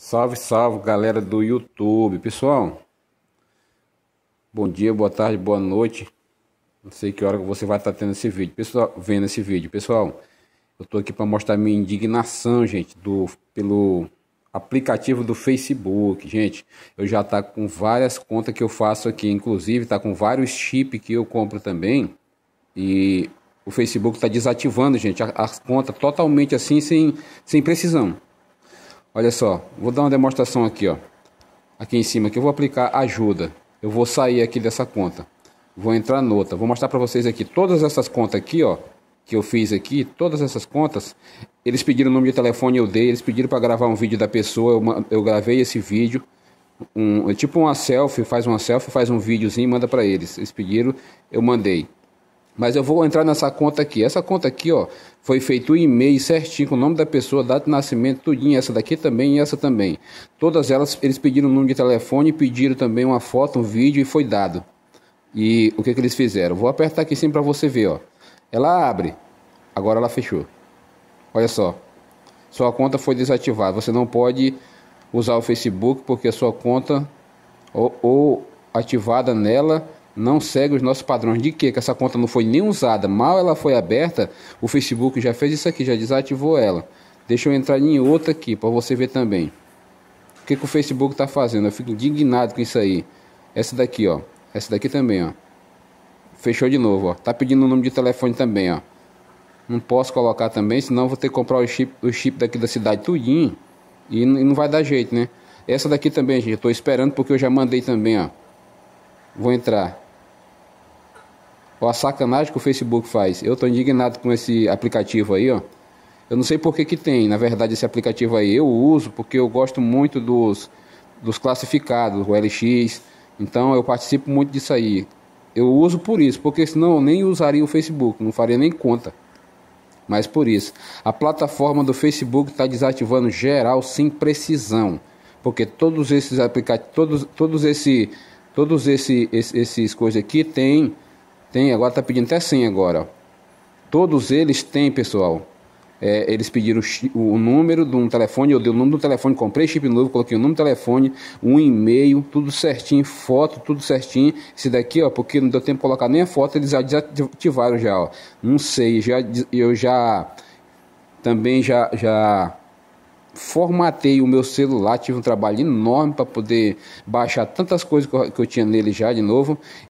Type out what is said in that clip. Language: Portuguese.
Salve, salve, galera do YouTube. Pessoal, bom dia, boa tarde, boa noite. Não sei que hora que você vai estar tendo esse vídeo. Pessoal, vendo esse vídeo. Pessoal, eu tô aqui para mostrar minha indignação, gente, pelo aplicativo do Facebook. Gente, eu já tá com várias contas que eu faço aqui, inclusive tá com vários chips que eu compro também. E o Facebook tá desativando, gente, as contas totalmente assim, sem precisão. Olha só, vou dar uma demonstração aqui, ó. Aqui em cima, que eu vou aplicar ajuda. Eu vou sair aqui dessa conta. Vou entrar noutra. Vou mostrar para vocês aqui todas essas contas aqui, ó, que eu fiz aqui, todas essas contas. Eles pediram o número de telefone, eu dei. Eles pediram para gravar um vídeo da pessoa, eu gravei esse vídeo. Tipo uma selfie, faz um videozinho e manda para eles. Eles pediram, eu mandei. Mas eu vou entrar nessa conta aqui. Essa conta aqui, ó, foi feito o e-mail certinho com o nome da pessoa, data de nascimento, tudinho. Essa daqui também e essa também. Todas elas, eles pediram o número de telefone, pediram também uma foto, um vídeo e foi dado. E o que que eles fizeram? Vou apertar aqui sim para você ver, ó. Ela abre. Agora ela fechou. Olha só. Sua conta foi desativada. Você não pode usar o Facebook porque a sua conta ou ativada nela não segue os nossos padrões. De que essa conta não foi nem usada, mal ela foi aberta, o Facebook já fez isso aqui, já desativou ela. Deixa eu entrar em outra aqui para você ver também o que o Facebook está fazendo. Eu fico indignado com isso aí. Essa daqui, ó, essa daqui também, ó, fechou de novo, ó. Tá pedindo o número de telefone também, ó. Não posso colocar também, senão vou ter que comprar o chip daqui da cidade tudinho e não vai dar jeito, né? Essa daqui também, gente, eu tô esperando porque eu já mandei também, ó. Vou entrar. Ó, a sacanagem que o Facebook faz. Eu tô indignado com esse aplicativo aí, ó. Eu não sei por que que tem, na verdade, esse aplicativo aí. Eu uso porque eu gosto muito dos classificados, o LX. Então eu participo muito disso aí. Eu uso por isso, porque senão eu nem usaria o Facebook, não faria nem conta. Mas por isso, a plataforma do Facebook está desativando geral sem precisão. Porque todos esses aplicativos, todos esses coisas aqui tem, agora tá pedindo até 100 agora, ó. Todos eles têm, pessoal. Eles pediram o número de um telefone, eu dei o número do telefone, comprei chip novo, coloquei o número do telefone, um e-mail, tudo certinho, foto, tudo certinho. Esse daqui, ó, porque não deu tempo de colocar nem a foto, eles já desativaram já, ó. Não sei, eu já também já formatei o meu celular, tive um trabalho enorme para poder baixar tantas coisas que eu tinha nele já de novo.